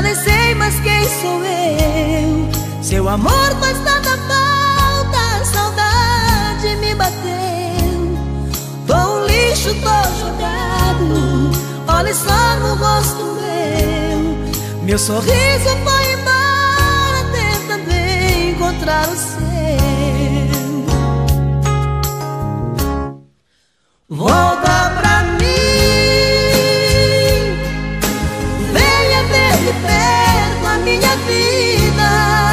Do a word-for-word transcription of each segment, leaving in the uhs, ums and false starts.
nem sei mais quem sou eu. Seu amor faz tanta falta, a saudade me bateu. Tô um lixo, tô jogado, olhe só no rosto meu. Meu sorriso foi embora, tentando encontrar o seu. Volta pra mim, venha ver de perto a minha vida.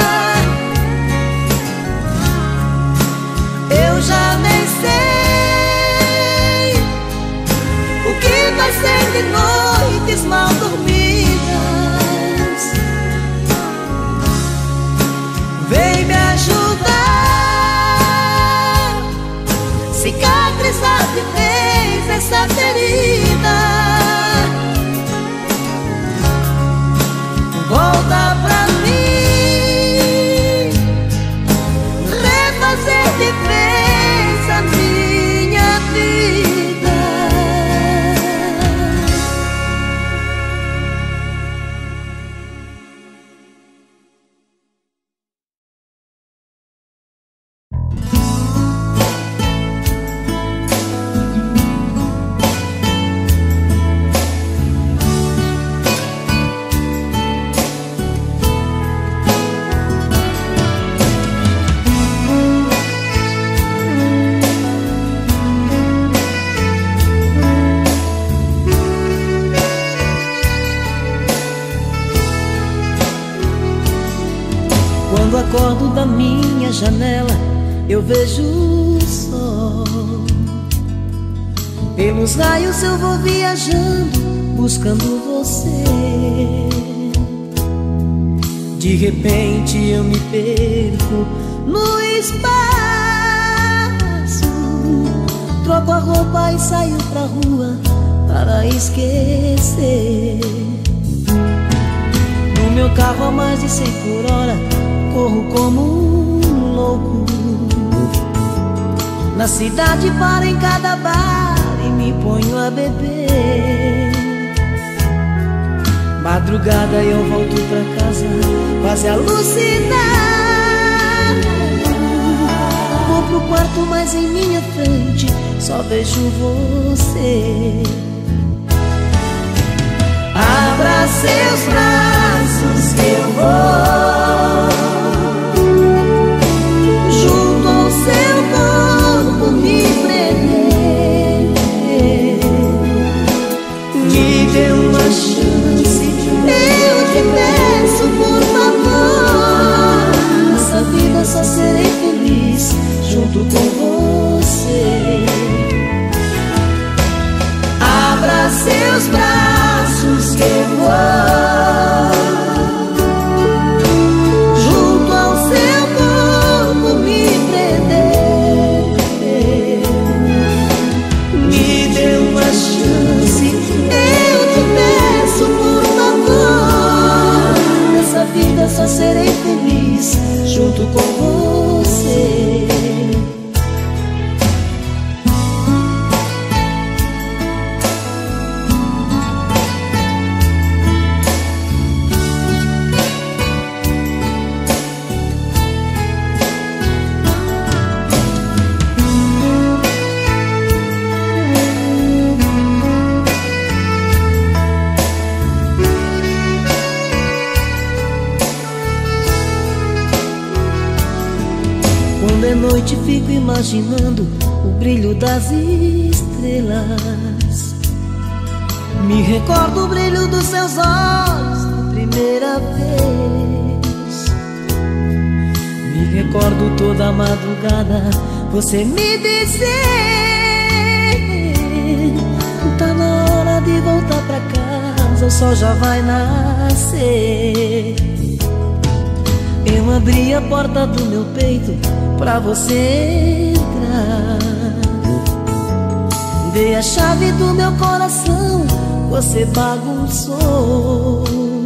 Eu já nem sei o que vai ser de noites mal dormidas. Vem me ajudar, cicatrizar de vez essa ferida. Volta pra mim, refazer de vez a minha vida. Quando acordo da minha janela, eu vejo o sol. Pelos raios eu vou viajando, buscando você. De repente eu me perco no espaço. Troco a roupa e saio pra rua para esquecer. No meu carro a mais de cem por hora, corro como um louco. Na cidade paro em cada bar e me ponho a beber. Madrugada eu volto pra casa quase alucinado. Vou pro quarto, mas em minha frente só vejo você. Abra seus braços que eu vou junto ao seu corpo me prender. Me dê uma chance, eu te peço por favor. Nessa vida só serei feliz junto com você. Abra seus braços que eu vou junto ao seu corpo me prender. Me dê uma chance, eu te peço por favor. Nessa vida só serei feliz junto com você. Quando é noite fico imaginando o brilho das estrelas. Me recordo o brilho dos seus olhos da primeira vez. Me recordo toda a madrugada você me dizer: tá na hora de voltar pra casa, o sol já vai nascer. Eu abri a porta do meu peito pra você entrar. Dei a chave do meu coração, você bagunçou.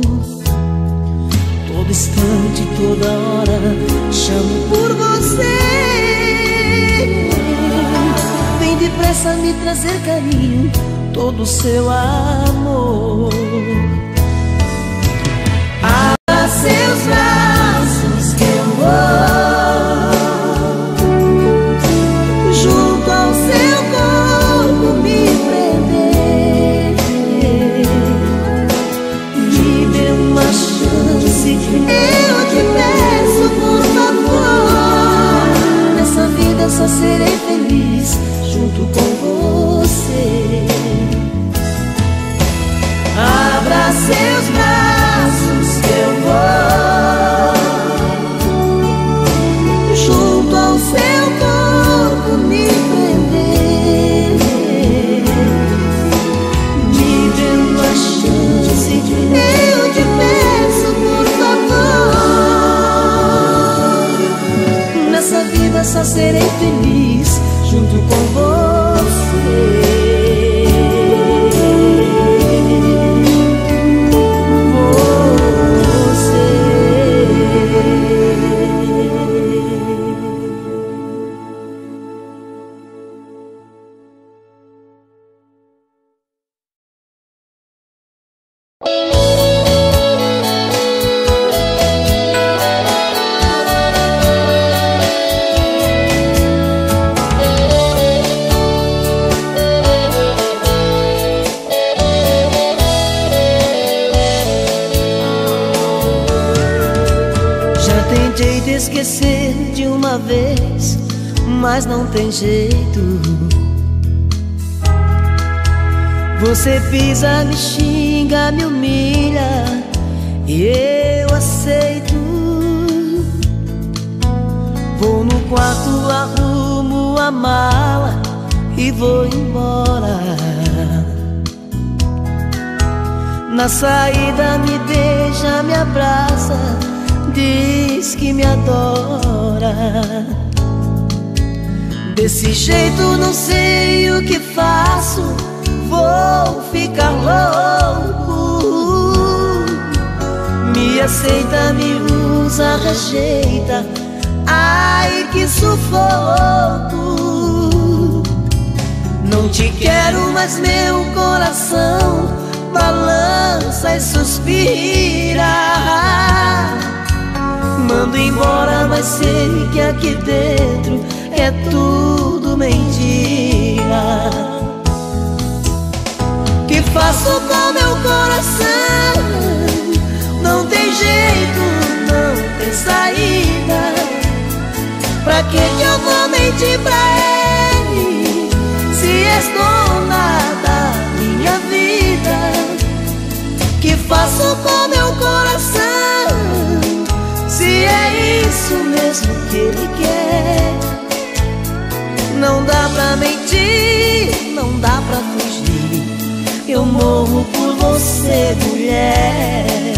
Todo instante, toda hora, chamo por você. Vem depressa me trazer carinho, todo o seu amor. esperança serei feliz junto com você. Esquecer de uma vez, mas não tem jeito. Você pisa, me xinga, me humilha e eu aceito. Vou no quarto, arrumo a mala e vou embora. Na saída me beija, me abraça, diz que me adora. Desse jeito não sei o que faço, vou ficar louco. Me aceita, me usa, rejeita, ai que sufoco. Não te quero, mas meu coração balança e suspira. Mando embora, mas sei que aqui dentro é tudo mentira. Que faço com meu coração? Não tem jeito, não tem saída. Pra que que eu vou mentir pra ele, se és dona da minha vida? Que faço com meu coração, se é isso mesmo que ele quer? Não dá pra mentir, não dá pra fugir, eu morro por você, mulher.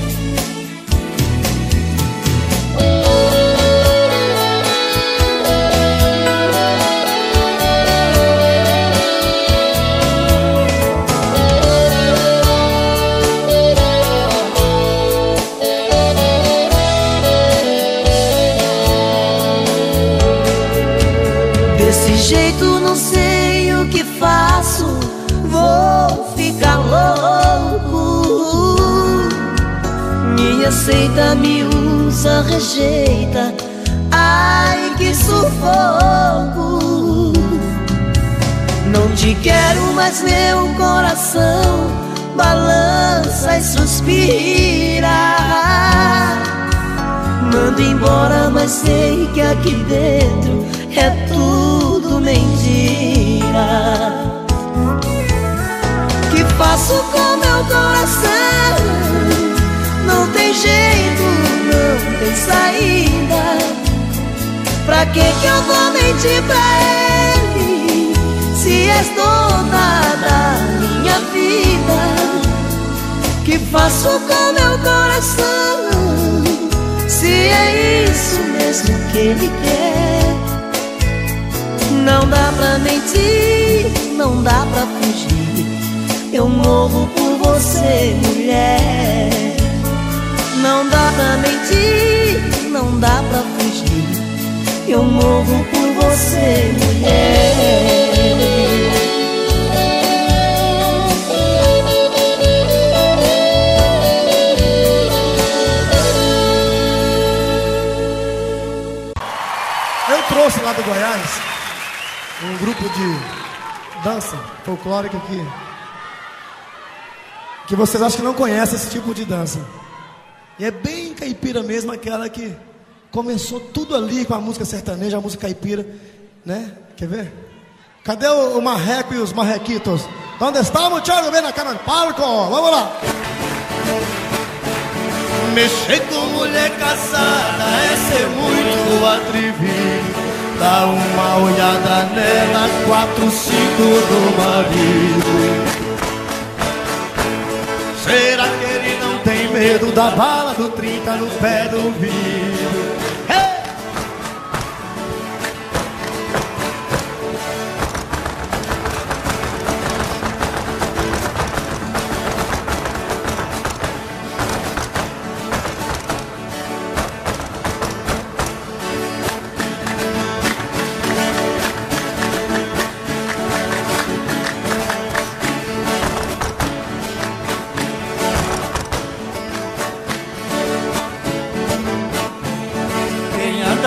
Desse jeito não sei o que faço, vou ficar louco. Me aceita, me usa, rejeita, ai que sufoco. Não te quero, mas meu coração balança e suspira. Mando embora, mas sei que aqui dentro é tudo mentira. Que faço com meu coração? Não tem jeito, não tem saída. Pra que que eu vou mentir pra ele, se és dona da minha vida? Que faço com meu coração, se é isso mesmo que ele quer? Não dá pra mentir, não dá pra fugir, eu morro por você, mulher. Não dá pra mentir, não dá pra fugir, eu morro por você, mulher. Eu trouxe lá do Goiás um grupo de dança folclórica que, que vocês acham que não conhecem esse tipo de dança. E é bem caipira mesmo, aquela que começou tudo ali com a música sertaneja, a música caipira, né? Quer ver? Cadê o, o marreco e os marrequitos? Onde estamos, Thiago? Vem na cara do palco, vamos lá! Mexer com mulher casada é ser muito atrevido. Dá uma olhada nela, quatro, cinco do marido. Será que ele não tem medo da bala do trinta no pé do vidro? Hey!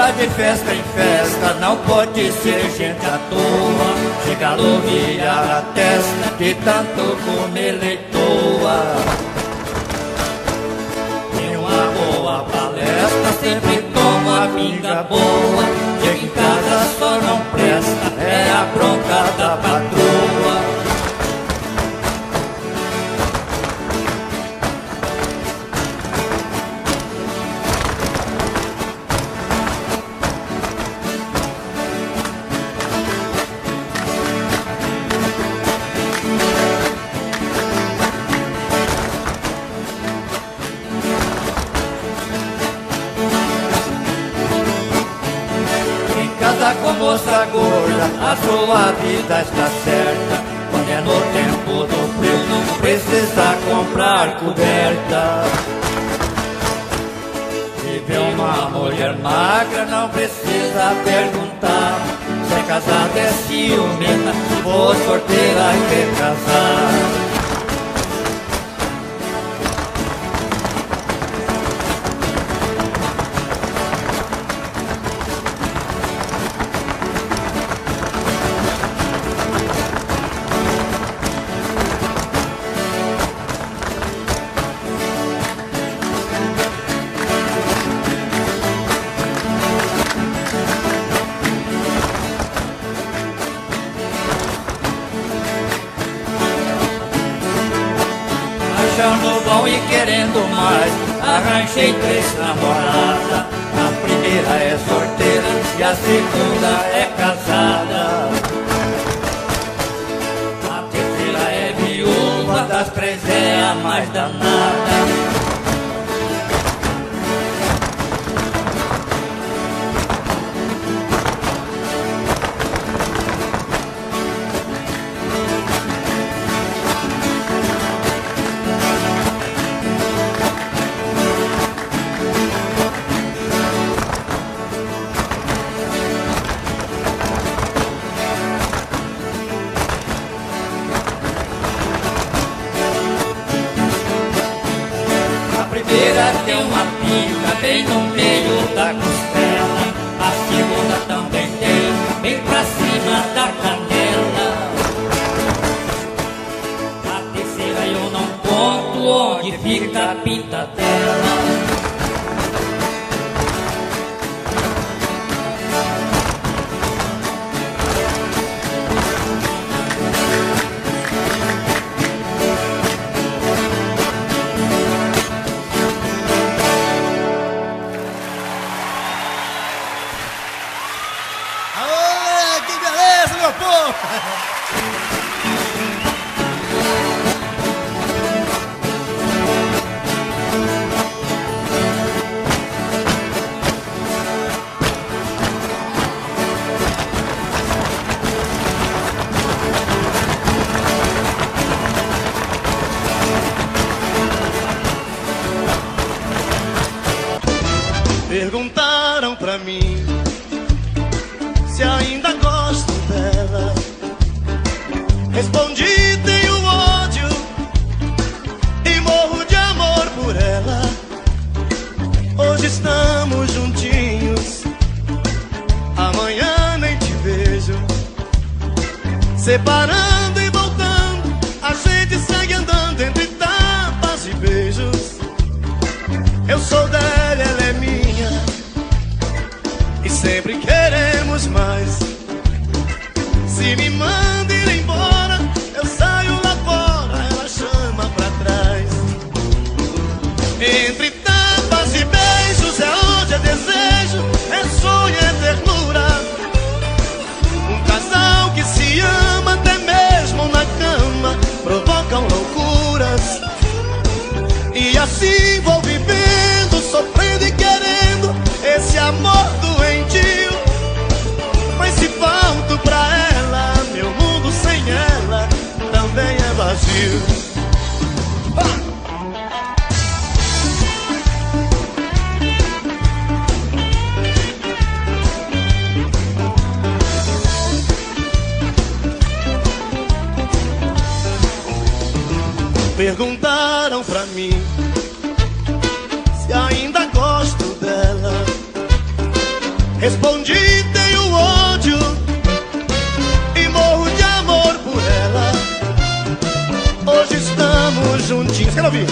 só de festa em festa, não pode ser gente à toa. Chega a luviar a testa de tanto comer leitoa. Em uma boa palestra sempre tomo a pinga boa. Chega em casa só não presta, é a bronca da patroa. Com moça gorda, a sua vida está certa. Quando é no tempo do frio, não precisa comprar coberta. Se vê uma mulher magra, não precisa perguntar se é casada, é ciumenta, se for sorteira e quer casar. Achando bom e querendo mais, arranjei três namoradas. A primeira é sorteira e a segunda é casada. A terceira é viúva, das três é a mais danada. Tem uma pica bem no meio da costela. A segunda também tem, bem pra cima da canela. A terceira eu não conto onde fica a pinta dela. Perguntaram pra mim se ainda gosto dela. Respondi, tenho ódio e morro de amor por ela. Hoje estamos juntinhos, amanhã nem te vejo. Separando e voltando, a gente segue andando entre tapas e beijos. Eu sou dela, ela é minha, e sempre queremos mais. Se me manda ir embora, eu saio lá fora, ela chama pra trás. Entre tapas e beijos é onde é desejo, é sonho, é ternura. Um casal que se ama até mesmo na cama provocam loucuras. E assim vou vivendo, sofrendo e querendo esse amor doentio. Mas se falto pra ela, meu mundo sem ela também é vazio. Ah! Perguntaram pra mim se ainda gosto dela. Respondi, tenho ódio e morro de amor por ela. Hoje estamos juntinhos. Quero ouvir?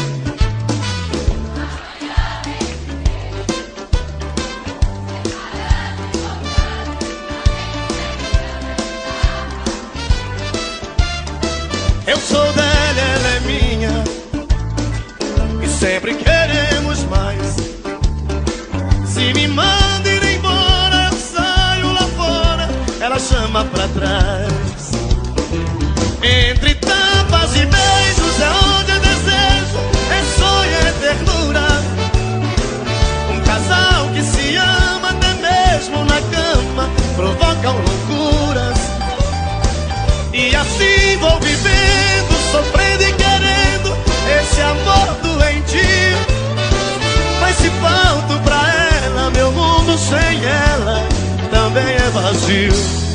Eu sou dela, ela é minha, e sempre queremos mais. Se me manda ir embora, eu saio lá fora, ela chama pra trás. Entre tapas e beijos é onde é desejo, é sonho, é ternura. Um casal que se ama até mesmo na cama provocam loucuras. E assim vou vivendo, sofrendo e querendo esse amor doentio. Mas se falto pra ela, meu mundo sem ela também é vazio.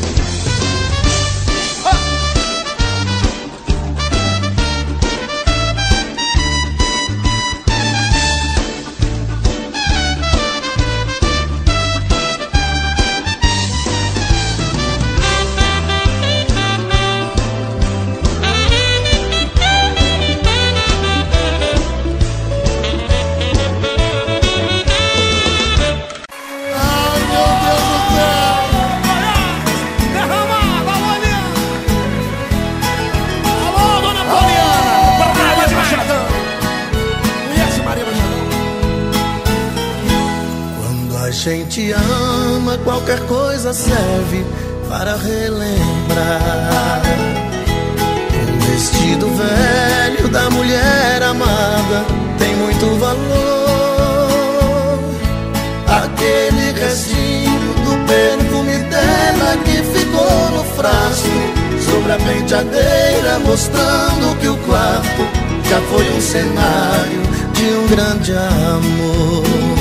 A gente ama, qualquer coisa serve para relembrar. Um vestido velho da mulher amada tem muito valor. Aquele restinho do perfume dela que ficou no frasco sobre a penteadeira, mostrando que o quarto já foi um cenário de um grande amor.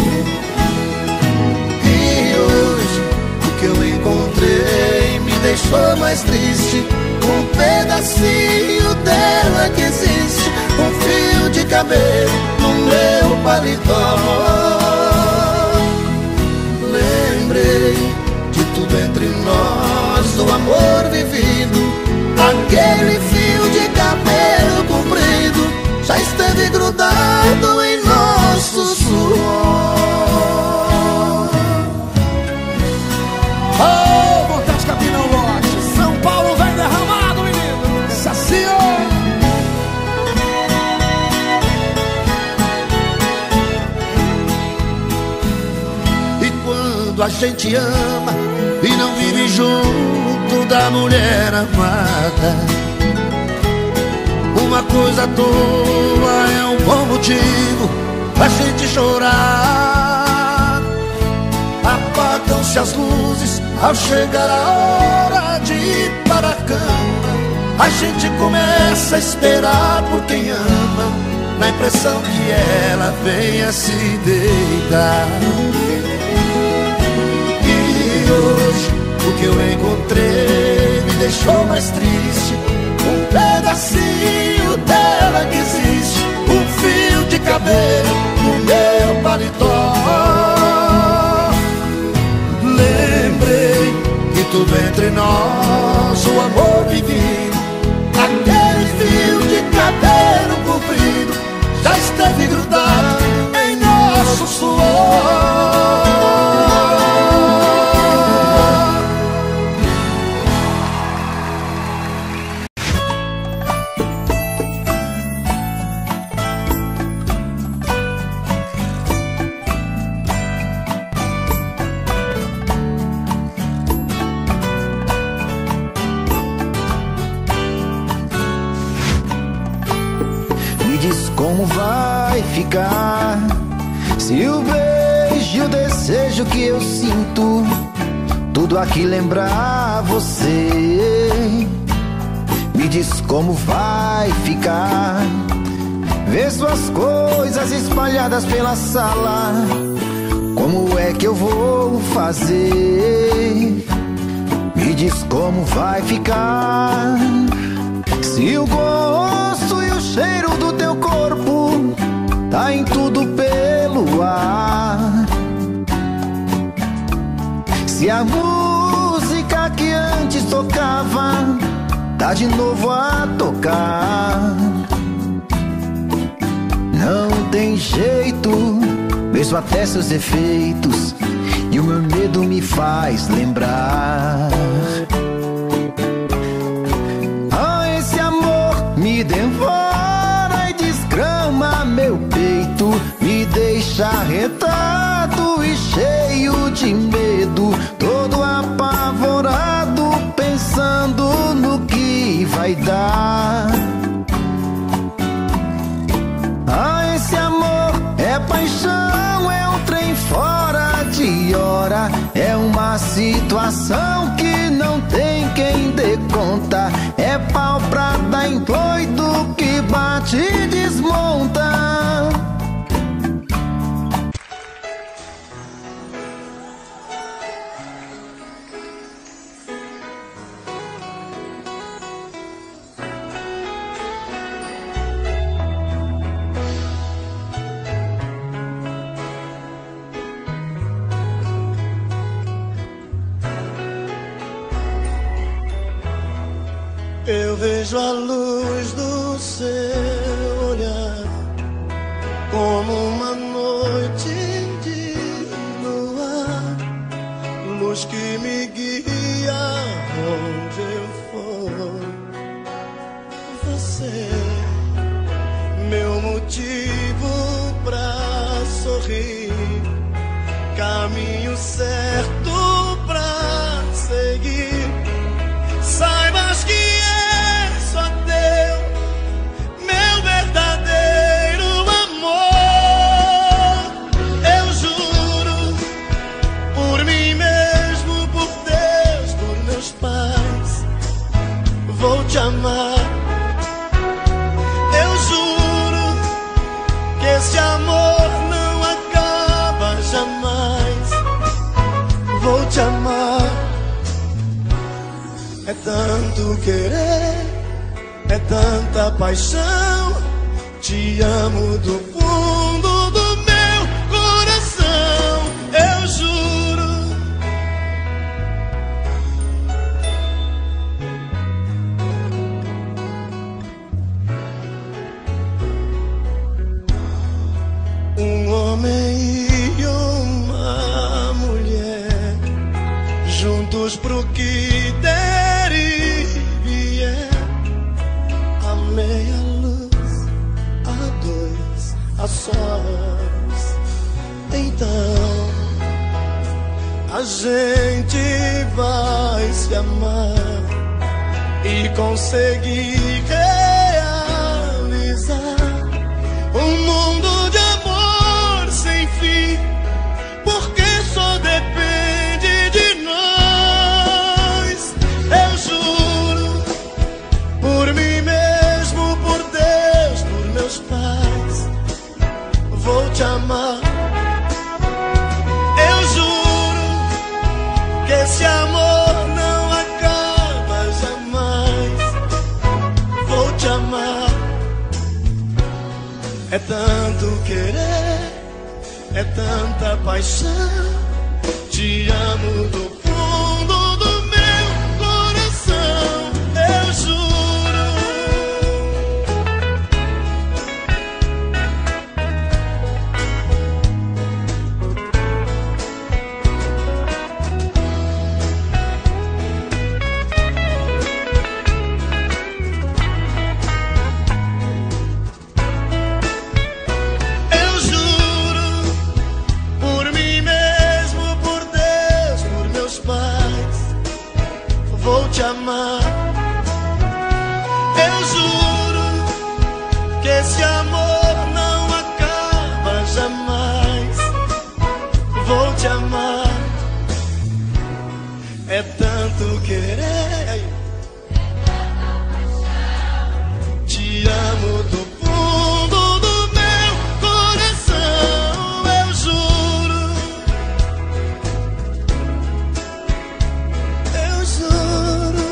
Que eu encontrei me deixou mais triste. Um pedacinho dela que existe, um fio de cabelo no meu paletó. Lembrei de tudo entre nós, do amor vivido. Aquele fio de cabelo comprido já esteve grudado em nosso suor. Oh, vontade Capinão Lote, São Paulo vem derramado, menino. Saciou. E quando a gente ama e não vive junto da mulher amada, uma coisa à toa é um bom motivo pra gente chorar. Apagam-se as luzes ao chegar a hora de ir para a cama. A gente começa a esperar por quem ama, na impressão que ela venha se deitar. E hoje o que eu encontrei me deixou mais triste. Um pedacinho dela que existe, um fio de cabelo no meu paletó. Lembrei que tudo entre nós, o amor vivido, aquele fio de cabelo comprido já esteve grudado em nosso suor. Como vai ficar se o beijo e o desejo que eu sinto tudo aqui lembrar você? Me diz como vai ficar ver suas coisas espalhadas pela sala. Como é que eu vou fazer? Me diz como vai ficar se o gosto e o cheiro do teu corpo tá em tudo pelo ar. a música que antes tocava tá de novo a tocar. Não tem jeito, mesmo até seus efeitos, e o meu medo me faz lembrar. Ah, esse amor me devora e desgrama meu peito, me deixa arretado e cheio de medo, todo apavorado, pensando no que vai dar. Ah, esse amor é paixão, é um trem fora de hora, é uma situação que não tem quem dê conta, é pau pra dar em doido que bate e desmonta. Eu vejo a luz do seu olhar como uma noite de luar, luz que me guia onde eu for. Você, meu motivo pra sorrir, caminho certo pra seguir. Saibas que é só teu, meu verdadeiro amor. Eu juro, por mim mesmo, por Deus, por meus pais, vou te amar. Eu juro que esse amor não acaba jamais. Vou te amar. É tanto querer, é tanta paixão, te amo do fundo do meu coração, eu juro. Um homem e uma mulher, juntos pro que der. Meia luz, a dois, a sós. Então a gente vai se amar e conseguir realizar um mundo de amor sem fim, porque só depende de nós. Eu juro, por mim mesmo, vou te amar. Eu juro que esse amor não acaba jamais. Vou te amar. É tanto querer, é tanta paixão, te amo do fundo do meu coração. Eu juro. Te amar. Eu juro que esse amor não acaba jamais. Vou te amar. É tanto querer, te amo do fundo do meu coração. Eu juro, eu juro,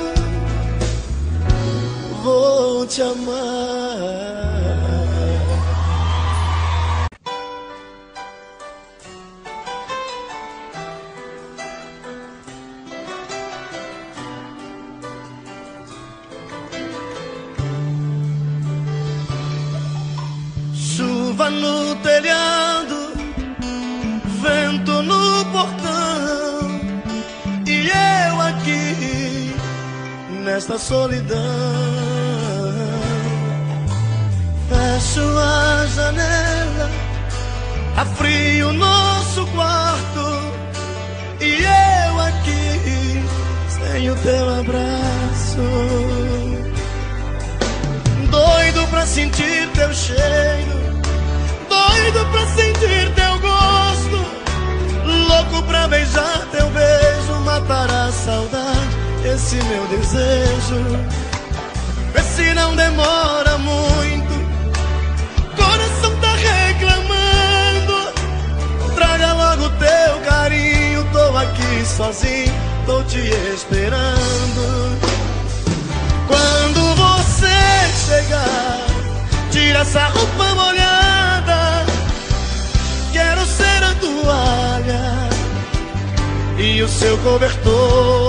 vou te amar. chuva no telhado, vento no portão, e eu aqui nesta solidão. Fecho a janela, afrio o nosso quarto, e eu aqui sem o teu abraço. Doido pra sentir teu cheiro, doido pra sentir teu gosto, louco pra beijar teu beijo, matar a saudade, esse meu desejo. Vê se não demora muito, coração tá reclamando. Traga logo teu carinho, tô aqui sozinho, tô te esperando. Quando você chegar, tira essa roupa molhada, quero ser a toalha e o seu cobertor.